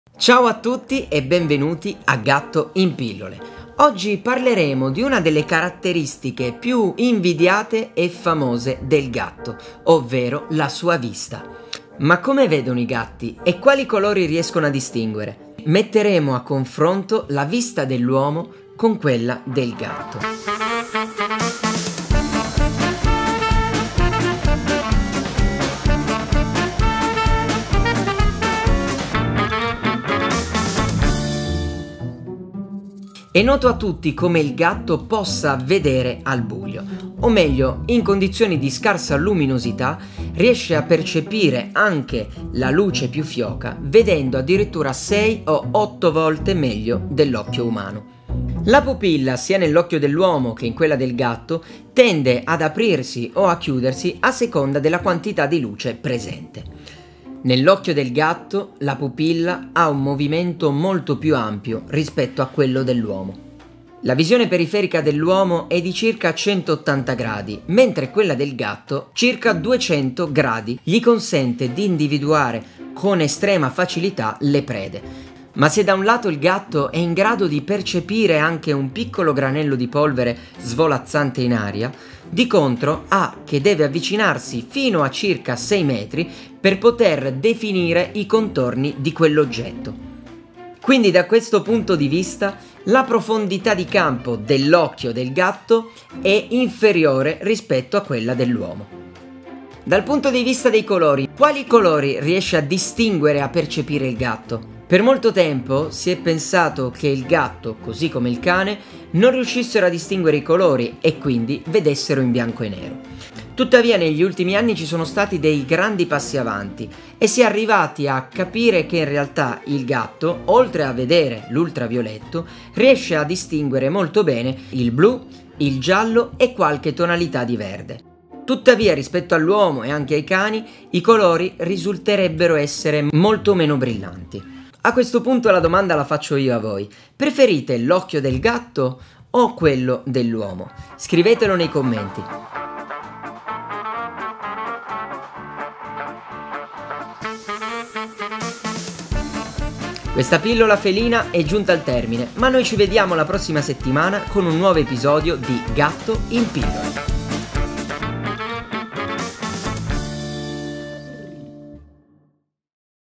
Ciao a tutti e benvenuti a Gatto in Pillole. Oggi parleremo di una delle caratteristiche più invidiate e famose del gatto, ovvero la sua vista. Ma come vedono i gatti e quali colori riescono a distinguere? Metteremo a confronto la vista dell'uomo con quella del gatto. È noto a tutti come il gatto possa vedere al buio, o meglio, in condizioni di scarsa luminosità, riesce a percepire anche la luce più fioca, vedendo addirittura 6 o 8 volte meglio dell'occhio umano. La pupilla, sia nell'occhio dell'uomo che in quella del gatto, tende ad aprirsi o a chiudersi a seconda della quantità di luce presente. Nell'occhio del gatto la pupilla ha un movimento molto più ampio rispetto a quello dell'uomo. La visione periferica dell'uomo è di circa 180 gradi, mentre quella del gatto circa 200 gradi gli consente di individuare con estrema facilità le prede. Ma se da un lato il gatto è in grado di percepire anche un piccolo granello di polvere svolazzante in aria, di contro ha che deve avvicinarsi fino a circa 6 metri per poter definire i contorni di quell'oggetto. Quindi da questo punto di vista la profondità di campo dell'occhio del gatto è inferiore rispetto a quella dell'uomo. Dal punto di vista dei colori, quali colori riesce a distinguere e a percepire il gatto? Per molto tempo si è pensato che il gatto, così come il cane, non riuscissero a distinguere i colori e quindi vedessero in bianco e nero. Tuttavia negli ultimi anni ci sono stati dei grandi passi avanti e si è arrivati a capire che in realtà il gatto, oltre a vedere l'ultravioletto, riesce a distinguere molto bene il blu, il giallo e qualche tonalità di verde. Tuttavia rispetto all'uomo e anche ai cani i colori risulterebbero essere molto meno brillanti. A questo punto la domanda la faccio io a voi: preferite l'occhio del gatto o quello dell'uomo? Scrivetelo nei commenti. Questa pillola felina è giunta al termine, ma noi ci vediamo la prossima settimana con un nuovo episodio di Gatto in Pillole.